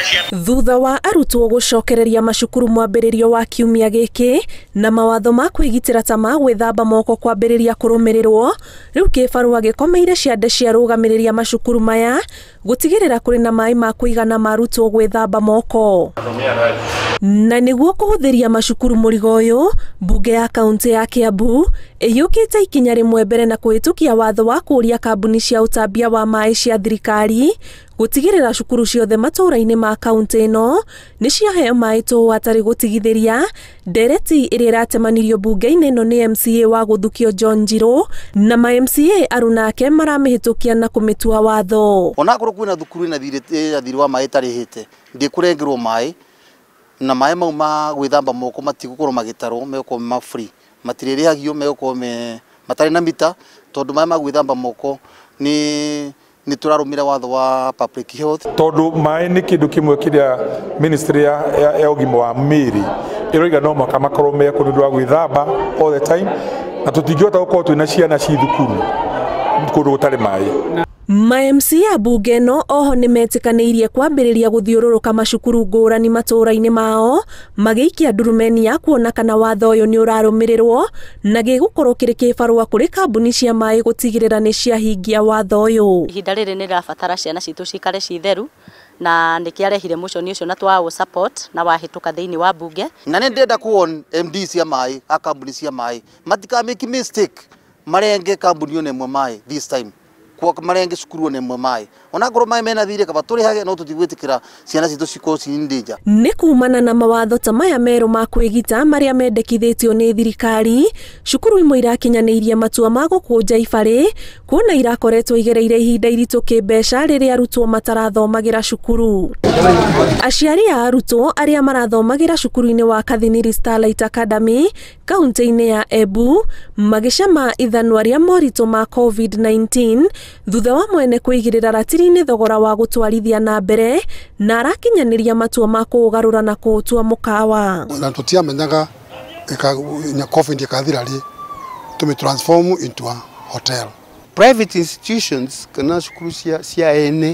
Thutha wa arutwo gucokereria macukuru mwambĩrĩrio wa kiumia gĩkĩ na mawatho ma kwĩgitĩra ta ma gwĩthamba moko kwambĩrĩria kũrũmĩrĩrwo, rĩu kĩbarũa gĩkomeire ciande cia rũgamĩrĩria macukuru maya gũtigĩrĩra kũrĩ na maĩ ma kũigana ma arutwo gwĩthamba moko. Na nĩguo kũhũthĩria macukuru mũrigo ũyũ, mbunge ya kaunti ya Kiambu ĩiyũkĩte ikinya rĩmwe mbere na kũhĩtũkia watho wa kũũria kambuni cia ũtambia wa maĩ cia thirikari gũtigĩrĩra cukuru ciothe matũũra-inĩ ma kaunti ĩno nĩ ciaheo maĩ tũhũ hatarĩ gũtigithĩria. Ndereti ĩrĩa ĩratemanirio mbunge-inĩ ĩno nĩ MCA wa Gũthukio John Njirũ, na ma MCA arunake maramĩhĩtũkia na kũmĩtua watho. Ona korwo kwĩna thukuru ĩna thirĩ wa maĩ tarĩhĩte, ndĩkũrengerwo maĩ, na maĩ mau ma gwĩthamba moko matigũkorwo magĩtarwo, megũkorwo ma free, matirĩrĩhagio, megũkorwo matarĩ na mita, tondũ maĩ ma gwĩthamba moko ni turarumira watho wa public health. Tondu maĩ nĩ kĩndũ kĩmwe kĩrĩa ministry ya ũgima wa mĩĩrĩ ĩroiga no mũhaka makorwo me kũndũ gwa gwĩthamba all the time, na tũtingĩhota gũkorwo twĩna ciana ci thukuru kũndũ gũtarĩ maĩ. Ma MCA bunge ĩno oho nĩ metĩkanĩirie kwambĩrĩria gũthiũrũrũka macukuru ngũrani matũũra-inĩ mao magĩikia ndurumeni ya kuona kana watho ũyũ nĩ ũrarũmĩrĩrwo, na gĩgũkorwo kĩrĩ kĩbarũa kũrĩ kambuni cia maĩ gũtigĩrĩra nĩ ciahingia watho ũyũ. Ihinda rĩrĩ nĩ rĩrabatara ciana citũ cikare ci theru, na nĩkĩarehire mũconi ũcio na twa support na wahĩtũka thĩinĩ wa bunge. Na nĩ ndenda kuona MD cia maĩ, a kambuni cia maĩ matika make mistake marenge kambuni ĩno ĩmwe maĩ this time, kwa marenge cukuru ĩno ĩmwe maĩ. Ona korwo maĩ mena thirĩ kaba tũrĩhage, no tũtigwĩtĩkĩra ciana citũ cikorwo ci danger. Nĩ kumana na mawatho ta maya merũ ma kwĩgita marĩa mendekithĩtio nĩ thirikari, cukuru imwe irakinyanĩirie matua ma gũkũnja ibarĩ, kuona irakoretwo igereire ihinda iritũ kĩmbeca rĩrĩa arutwo matarathomagĩra cukuru. Aciari a arutwo arĩa marathomagĩra cukuru-inĩ wa Kathiniri Starlight Academy kaunti-inĩ ya Embu magĩcama ithanwa rĩa moritũ ma COVID-19 thutha wa mwene kwĩgirĩra ratiri-inĩ thogora wa gũtwarithia na mbere, na arakinyanĩria matua ma kũũgarũra na kũũtua mũkawa. Na tũtiamenyaga COVID ĩkathira rĩ, tũmĩ-transform into a hotel. Private institutions kana cukuru cia ene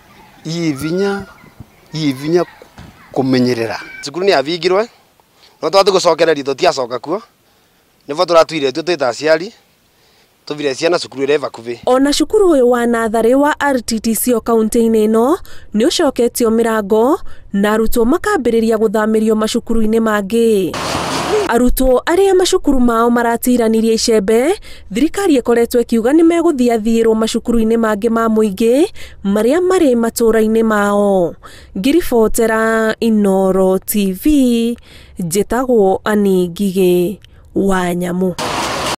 ivinya kũmenyerera. Cukuru nĩ avingirwe, no twathi gũcokereria tũtiacoka kuo, nĩvo tũratuire twĩta aciari tuvire ciana cukuru ĩrĩa vakuvi. Ona cukuru ũyũ wa natharĩ wa RTTC kaunti-inĩ ĩno nĩ ũcoketio mĩrango na arutwo makambĩrĩria gũthamĩrio macukuru-inĩ mangĩ. Arutwo arĩa macukuru mao maratiranirie icembe, thirikari ĩkoretwo ĩkiuga nĩ megũthiathirwo macukuru-inĩ mangĩ ma mũingĩ marĩa marĩ matũũra-inĩ mao. Ngiribotera Inooro TV, njĩtagwo Ani Ngigĩ wa Nyamũ.